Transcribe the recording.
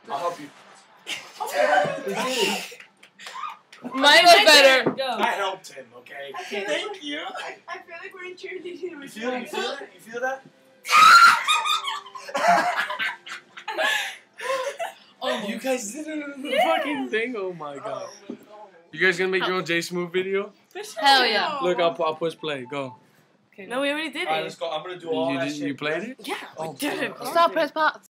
I'll help you. Mine was better. Go. I helped him, okay? Thank you. I feel like we're in cheerleading. You feel that? You feel that? Oh, You guys did the fucking thing. Oh my god. You guys gonna make your own Smoov video? hell yeah. Look, I'll push play. Go. No, we already did it. Alright, let's go. I'm gonna do all that shit. You played it? Yeah. Oh, Dude, Stop, press pause.